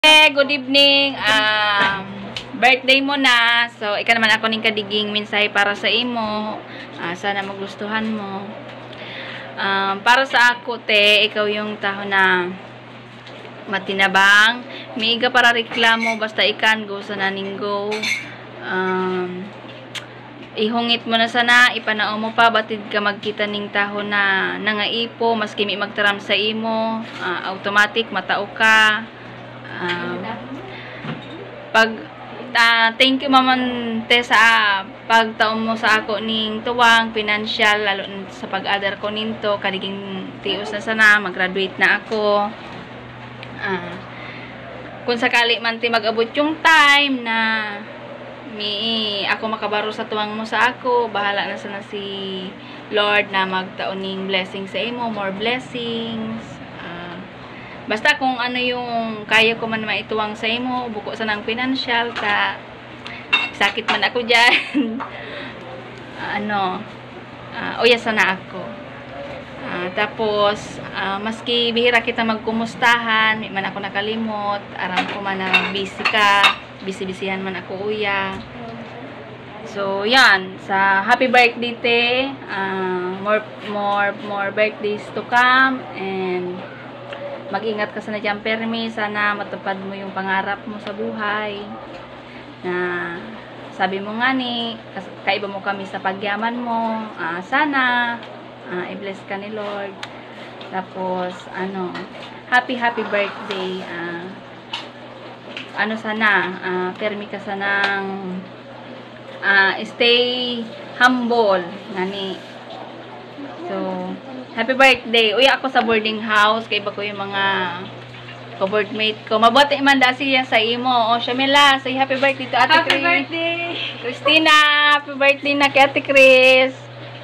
Good evening. Birthday mo na. So, ika naman ako ning kadiging minsay para sa imo. Sana magustuhan mo. Para sa ako, te, ikaw yung tao na matinabang. Miiga para reklamo, basta ikan go sa naninggo. Ihungit mo na sana, ipanao mo pa, batid ka magkita ning taho na nangaipo, maski mi magtaram sa imo, automatic matao ka. Thank you maman te sa pagtaom mo sa ako ning tuwang financial, lalo sa pag-other ko ninto, kaliging tios na sana, mag-graduate na ako. Kung sakali man ti mag-abot yung time na ako makabaro sa tuwang mo sa ako, bahala na sana si Lord na magtaon ning blessing sa imo, more blessings. Basta kung ano yung kaya ko man maituwang sa imo, buko sa nang financial, sakit man ako dyan. Uya sana ako. Tapos, maski bihira kita magkumustahan, may man ako nakalimot, aram ko man na busy ka, busy-busyhan man ako uya. So, yan. Sa happy birthday, te. More birthdays to come. And mag-ingat ka sana dyan, permi. Sana matupad mo yung pangarap mo sa buhay. Na sabi mo nga ni, kaiba mo kami sa pagyaman mo. Sana i-bless ka ni Lord. Tapos, happy birthday. Sana, permi ka sanang stay humble, nani. So, happy birthday. Uy, ako sa boarding house, kay iba ko yung mga co-boardmate ko. Mabuti man da siya sa imo. O, Shamila, say happy birthday to Ate Chris. Happy birthday! Christina, happy birthday na kay Ate Chris.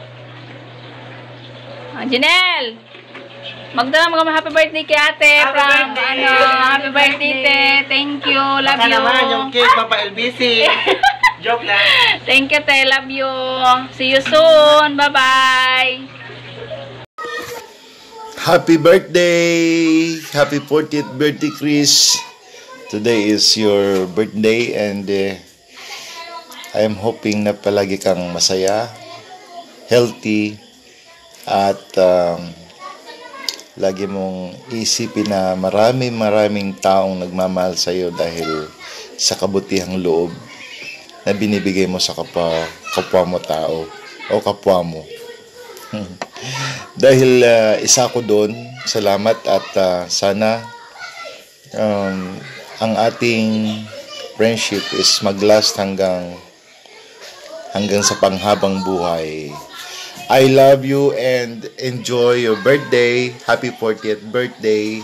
Janelle, magdala mga happy birthday kay Ate. Happy birthday, te. Thank you. Love you. Baka naman yung cake, Papa LBC. Joke lang. Thank you, te. Love you. See you soon. Bye-bye. Happy birthday! Happy 40th birthday, Chris. Today is your birthday and I am hoping na palagi kang masaya, healthy, at lagi mong isipin na maraming taong nagmamahal sa iyo dahil sa kabutihang loob na binibigay mo sa kapwa mo tao o kapwa mo. Dahil isa ko doon, salamat at sana ang ating friendship is maglast hanggang sa panghabang buhay. I love you and enjoy your birthday. Happy 40th birthday.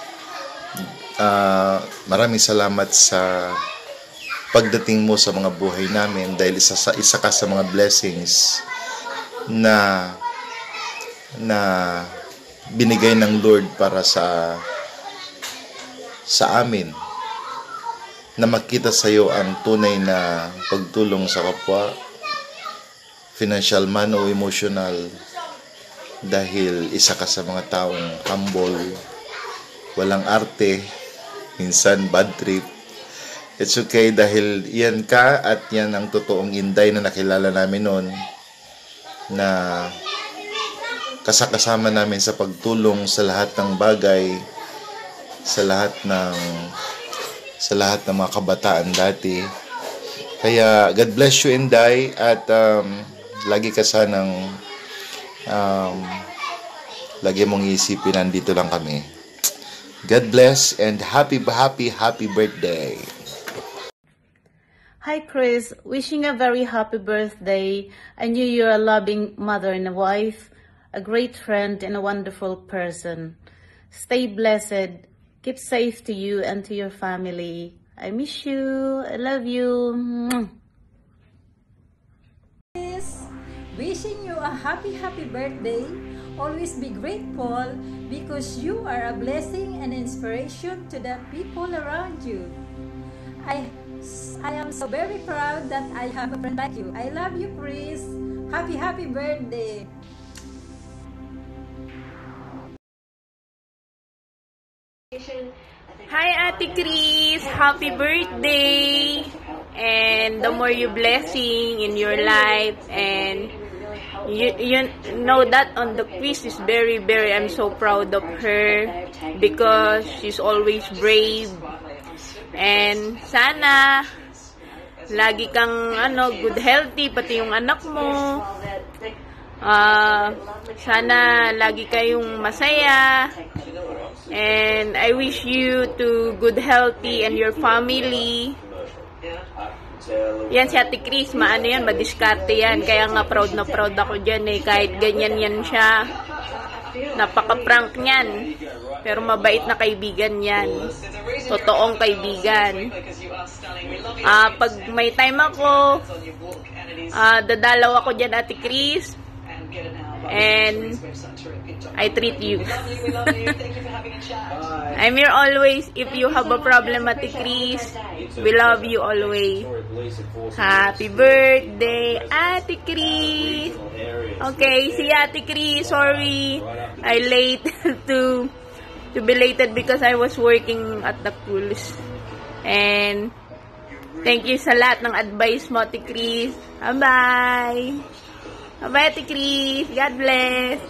Maraming salamat sa pagdating mo sa mga buhay namin dahil isa ka sa mga blessings na binigay ng Lord para sa amin, na makita sa iyo ang tunay na pagtulong sa kapwa, financial man o emotional, dahil isa ka sa mga taong humble, walang arte, minsan bad trip. It's okay dahil yan ka at yan ang totoong Inday na nakilala namin noon, na kasama namin sa pagtulong sa lahat ng bagay, sa lahat ng mga kabataan dati. Kaya God bless you, Inday, at lagi ka sanang lagi mong isipin nandito lang kami. God bless and happy birthday. Hi Chris, wishing a very happy birthday. I knew you're a loving mother and a wife, a great friend and a wonderful person. Stay blessed. Keep safe to you and to your family. I miss you. I love you. Wishing you a happy birthday. Always be grateful because you are a blessing and inspiration to the people around you. I am so very proud that I have a friend like you. I love you, Chris. Happy birthday. Hi, Ate Chris! happy birthday, and the more you blessing in your life, and you know that on the quiz is very I'm so proud of her because she's always brave, and sana lagi kang good healthy, pati yung anak mo. Sana lagi kayong masaya, and I wish you to good healthy and your family. Yan si Ate Chris, madiskarte yan, kaya nga proud na proud ako dyan kahit ganyan yan siya, napaka-prank niyan, pero mabait na kaibigan yan, totoong kaibigan. Pag may time ako, dadalaw ako dyan, Ate Chris, and I treat you. I'm here always. If you have a problem, Ate Chris, we love you always. Happy birthday, Ate Chris. Okay, see Ate Chris. Sorry, I late to be lated because I was working at the pools. And thank you sa lahat ng advice mo, Ate Chris. Bye-bye. Bye, Ate Chris. God bless.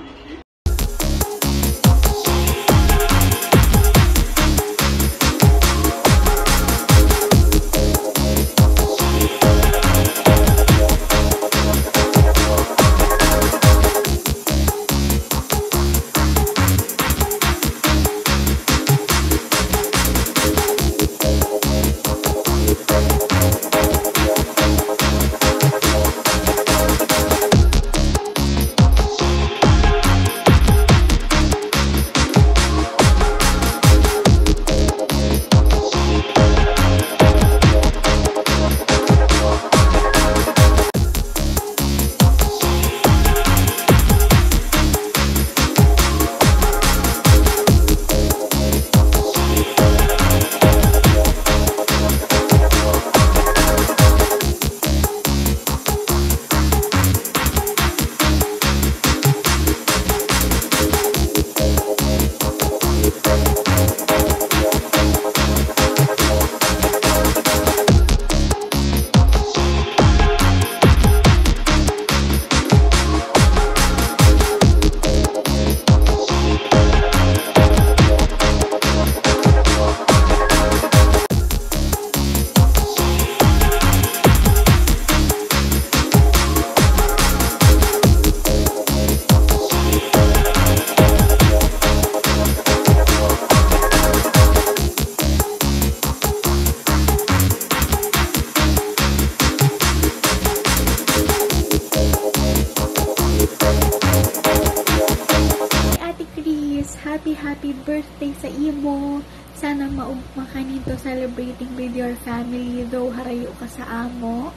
Happy birthday sa imo. Sana maugma ka nito celebrating with your family, though harayo ka sa amo.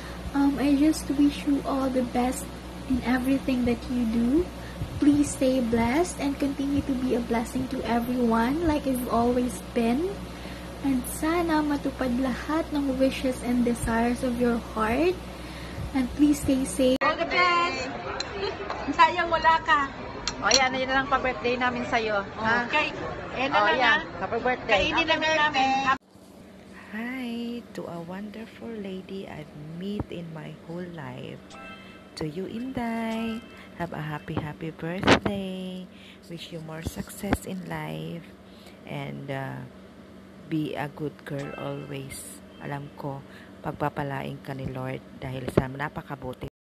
I just wish you all the best in everything that you do. Please stay blessed and continue to be a blessing to everyone like you've always been. And sana matupad lahat ng wishes and desires of your heart. And please stay safe. All the best! Sayang wala ka. O yan, yun na lang pa-birthday namin sa'yo. Okay. Happy birthday. Kainin namin namin. Hi to a wonderful lady I've met in my whole life. To you, Inday, have a happy birthday. Wish you more success in life. And be a good girl always. Alam ko, pagpapalain ka ni Lord dahil sa napakabuti